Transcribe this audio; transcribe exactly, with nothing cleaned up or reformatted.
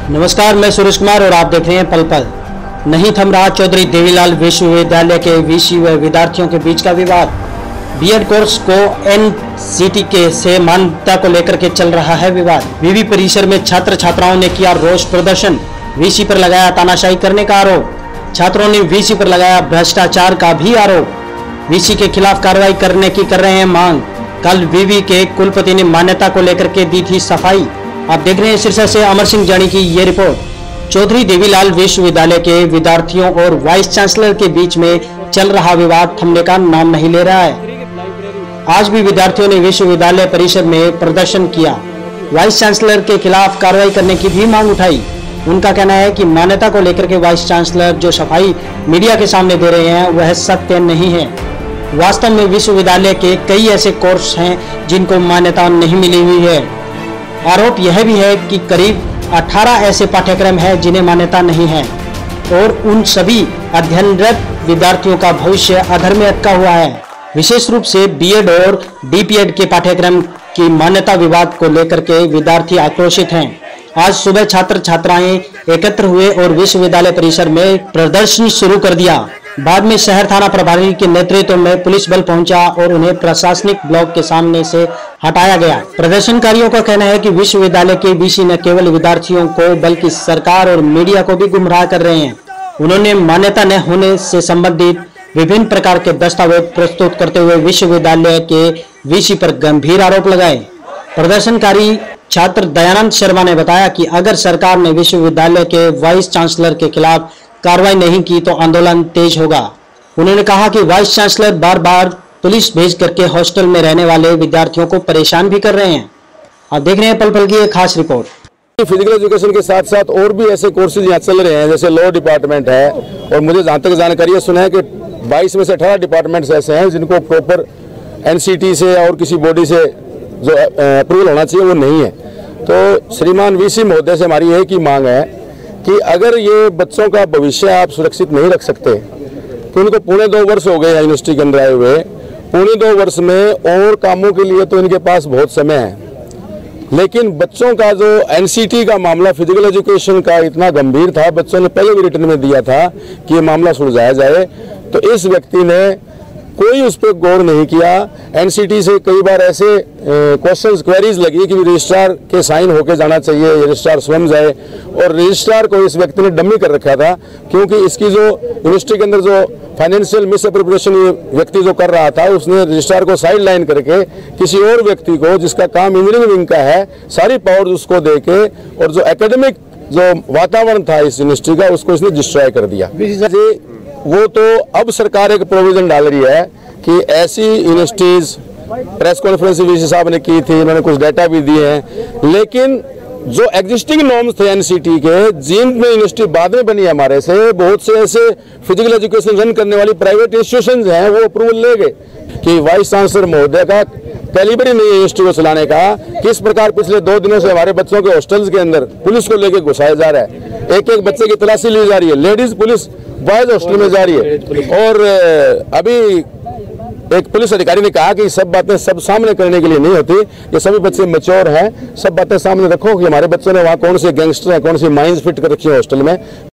नमस्कार, मैं सुरेश कुमार और आप देख रहे हैं पल पल। नहीं थम रहा चौधरी देवीलाल विश्वविद्यालय के वीसी व विद्यार्थियों के बीच का विवाद। बीएड कोर्स को एनसीटी के से मान्यता को लेकर के चल रहा है विवाद। विवि परिसर में छात्र छात्राओं ने किया रोष प्रदर्शन, वीसी पर लगाया तानाशाही करने का आरोप। छात्रों ने वीसी पर लगाया भ्रष्टाचार का भी आरोप। वीसी के खिलाफ कार्रवाई करने की कर रहे हैं मांग। कल विवि के कुलपति ने मान्यता को लेकर के दी थी सफाई। आप देख रहे हैं शीर्षक से अमर सिंह जानी की ये रिपोर्ट। चौधरी देवीलाल विश्वविद्यालय के विद्यार्थियों और वाइस चांसलर के बीच में चल रहा विवाद थमने का नाम नहीं ले रहा है। आज भी विद्यार्थियों ने विश्वविद्यालय परिसर में प्रदर्शन किया, वाइस चांसलर के खिलाफ कार्रवाई करने की भी मांग उठाई। उनका कहना है कि मान्यता को लेकर के वाइस चांसलर जो सफाई मीडिया के सामने दे रहे हैं वह सत्य नहीं है। वास्तव में विश्वविद्यालय के कई ऐसे कोर्स हैं जिनको मान्यता नहीं मिली हुई है। आरोप यह भी है कि करीब अठारह ऐसे पाठ्यक्रम हैं जिन्हें मान्यता नहीं है और उन सभी अध्ययनरत विद्यार्थियों का भविष्य अधर में अटका हुआ है। विशेष रूप से बीएड और डीपीएड के पाठ्यक्रम की मान्यता विवाद को लेकर के विद्यार्थी आक्रोशित हैं। आज सुबह छात्र छात्राएं एकत्र हुए और विश्वविद्यालय परिसर में प्रदर्शन शुरू कर दिया। बाद में शहर थाना प्रभारी के नेतृत्व में पुलिस बल पहुंचा और उन्हें प्रशासनिक ब्लॉक के सामने से हटाया गया। प्रदर्शनकारियों का कहना है कि विश्वविद्यालय के वीसी न केवल विद्यार्थियों को बल्कि सरकार और मीडिया को भी गुमराह कर रहे हैं। उन्होंने मान्यता न होने से संबंधित विभिन्न प्रकार के दस्तावेज प्रस्तुत करते हुए विश्वविद्यालय के वीसी पर गंभीर आरोप लगाए। प्रदर्शनकारी छात्र दयानंद शर्मा ने बताया कि अगर सरकार ने विश्वविद्यालय के वाइस चांसलर के खिलाफ कार्रवाई नहीं की तो आंदोलन तेज होगा। उन्होंने कहा कि वाइस चांसलर बार बार पुलिस भेज करके हॉस्टल में रहने वाले विद्यार्थियों को परेशान भी कर रहे हैं। आप देख रहे हैं पल पल की एक खास रिपोर्ट। फिजिकल एजुकेशन के साथ साथ और भी ऐसे कोर्सेज यहाँ चल रहे हैं, जैसे लॉ डिपार्टमेंट है, और मुझे जहाँ तक जानकारी है सुना है कि बाईस में से अठारह डिपार्टमेंट्स ऐसे हैं जिनको प्रॉपर एनसीटी से और किसी बॉडी से जो अप्रूवल होना चाहिए वो नहीं है। तो श्रीमान वीसी महोदय से हमारी एक ही मांग है कि अगर ये बच्चों का भविष्य आप सुरक्षित नहीं रख सकते, तो उनको पौने दो वर्ष हो गए यूनिवर्सिटी के अंदर आए हुए, पौने दो वर्ष में और कामों के लिए तो इनके पास बहुत समय है, लेकिन बच्चों का जो एनसीटी का मामला फिजिकल एजुकेशन का इतना गंभीर था, बच्चों ने पहले भी रिटर्न में दिया था कि ये मामला सुलझाया जाए, तो इस व्यक्ति ने कोई उस पर गौर नहीं किया। एनसीटी से कई बार ऐसे क्वेश्चंस क्वेरीज लगी कि रजिस्ट्रार के साइन होके जाना चाहिए, रजिस्ट्रार स्वयं जाए, और रजिस्ट्रार को इस व्यक्ति ने डमी कर रखा था, क्योंकि इसकी जो यूनिवर्सिटी के अंदर जो फाइनेंशियल मिस अप्रोप्रिएशन व्यक्ति जो कर रहा था, उसने रजिस्ट्रार को साइड लाइन करके किसी और व्यक्ति को जिसका काम इंजीनियरिंग विंग का है सारी पावर उसको दे के, और जो एकेडमिक जो वातावरण था इस यूनिवर्सिटी का उसको इसने डिस्ट्रॉय कर दिया। वो तो अब सरकार एक प्रोविजन डाल रही है कि ऐसी यूनिवर्सिटीज, प्रेस कॉन्फ्रेंस वीसी साहब ने की थी, उन्होंने कुछ डाटा भी दिए हैं, लेकिन जो एग्जिस्टिंग नॉर्म्स थे एनसीटी के, जिनमें यूनिवर्सिटी बाद में बनी हमारे से, बहुत से ऐसे फिजिकल एजुकेशन रन करने वाली प्राइवेट इंस्टीट्यूशंस हैं, वो अप्रूवल ले गए कि वाइस चांसलर महोदय का कैलिबर ही नहीं है यूनिवर्सिटी को चलाने का। किस प्रकार पिछले दो दिनों से हमारे बच्चों के हॉस्टल्स के अंदर पुलिस को लेकर घुसाया जा रहा है, एक एक बच्चे की तलाशी ली जा रही है, लेडीज पुलिस बॉयज हॉस्टल में जा रही है। और अभी एक पुलिस अधिकारी ने कहा कि सब बातें सब सामने करने के लिए नहीं होती, ये सभी बच्चे मैच्योर हैं, सब बातें सामने रखो कि हमारे बच्चों ने वहाँ कौन से गैंगस्टर हैं, कौन सी माइंस फिट कर रखी है हॉस्टल में।